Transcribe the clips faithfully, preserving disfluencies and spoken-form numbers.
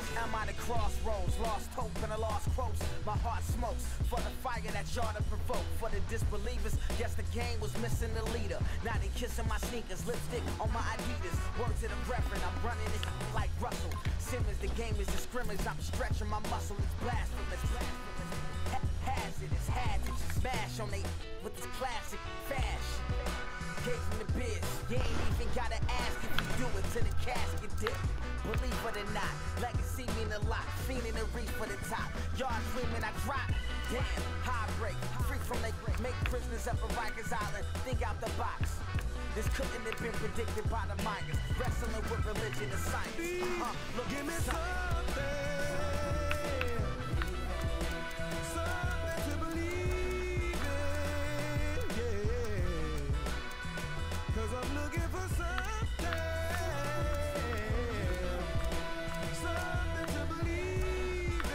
I'm at a crossroads, lost hope and a lost quotes. My heart smokes for the fire that y'all to provoke. For the disbelievers, guess the game was missing the leader. Now they kissing my sneakers, lipstick on my Adidas. Word to the reverend, I'm running it like Russell Simmons. The game is a scrimmage, I'm stretching my muscle. It's blasphemous, blasphemous. Ha- hazardous, hazardous. Smash on they with this classic fashion. Gave him the biz, you ain't even gotta ask if you do it to the casket dip. Believe it or not, legacy mean a lot. Fiending to reach for the top. Y'all dreaming I drop. Damn, high break. Free from they make prisoners up at Rikers Island. Think out the box. This couldn't have been predicted by the miners. Wrestling with religion and science. Uh, look, give me something. Something to believe in, yeah. Cause I'm looking for something. Something to believe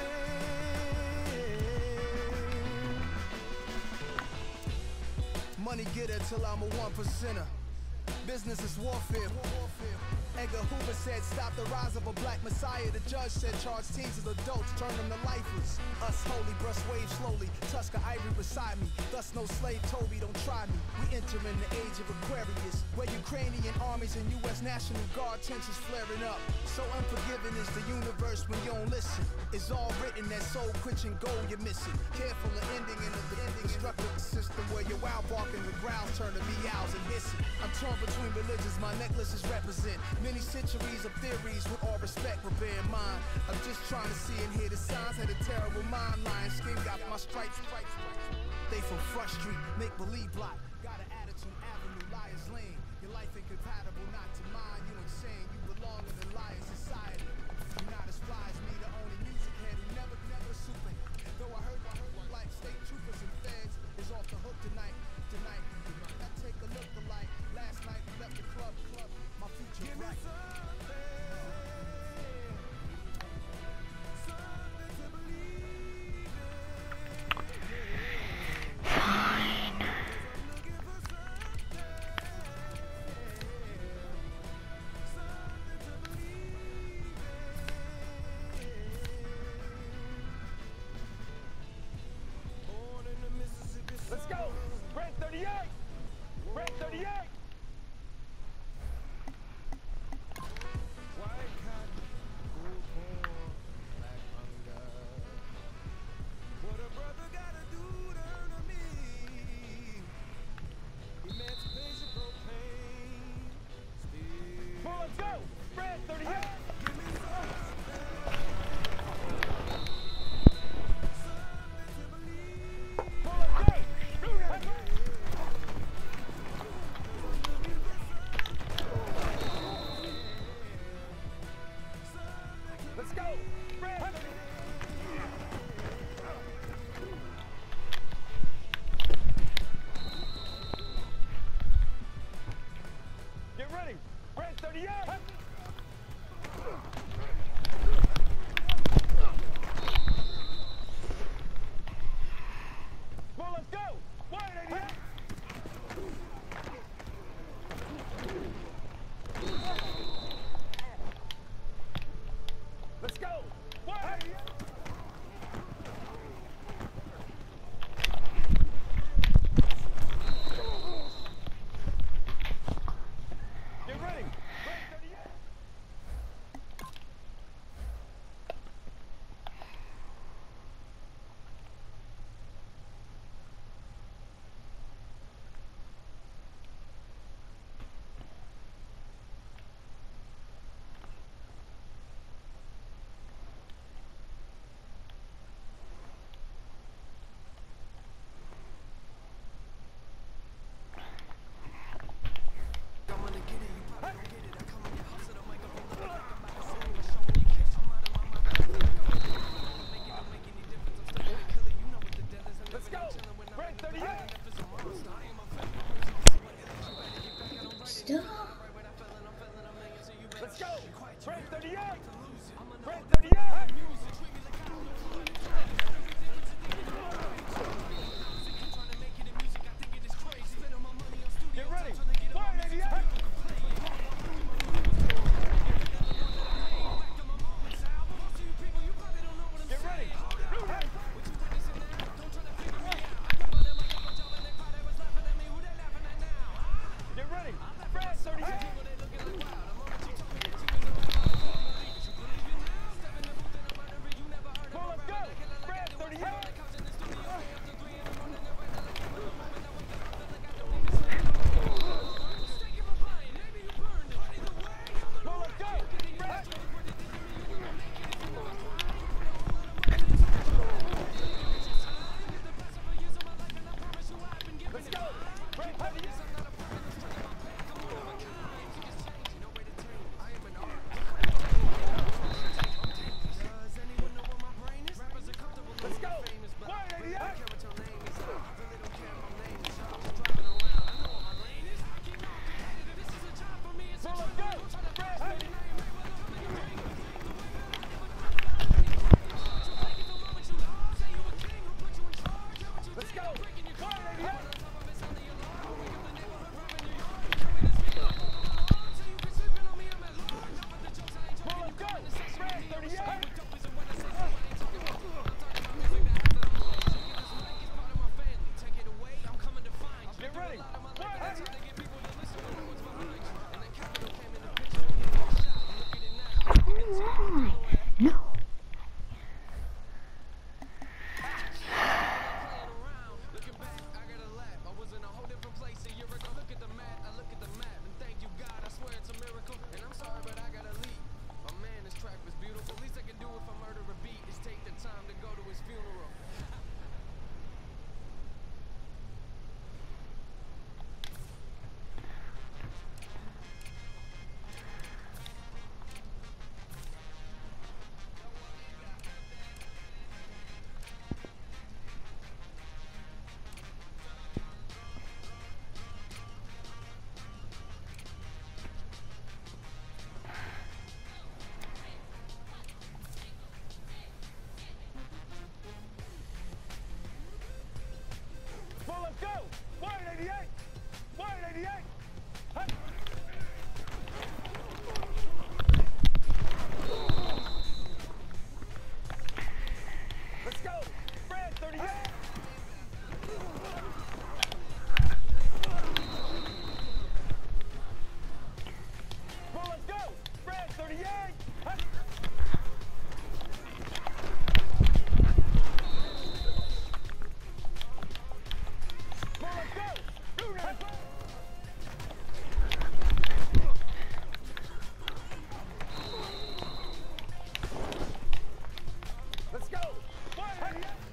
in. Money getter till I'm a one percenter. Business is warfare. Edgar Hoover said, stop the rise of a black messiah. The judge said, charge teens as adults, turn them to lifers. Us holy, brush waves slowly, Tusker Ivory beside me. Thus no slave Toby, don't try me. We enter in the age of Aquarius, where Ukrainian armies and U S National Guard tensions flaring up. So unforgiving is the universe when you don't listen. It's all written, that soul quenching goal you're missing. Careful of ending in the ending destructive system where your wild barking the grounds turn to meows and hissing. I'm torn between religions, my necklaces represent many centuries of theories with all respect, but bear in mind, I'm just trying to see and hear the signs. Had a terrible mind, lying skin got my stripes, stripes, stripes. They from Front Street, make believe block. Got an attitude avenue, liar's lane. Your life incompatible, not to mine. You insane, you belong in the liar society. You're not as fly as me, the only music head who never, never super. Though I heard, I heard like state troopers and feds is off the hook tonight, tonight. Now take a look alike. Last night we left the club, club. My future bright. go.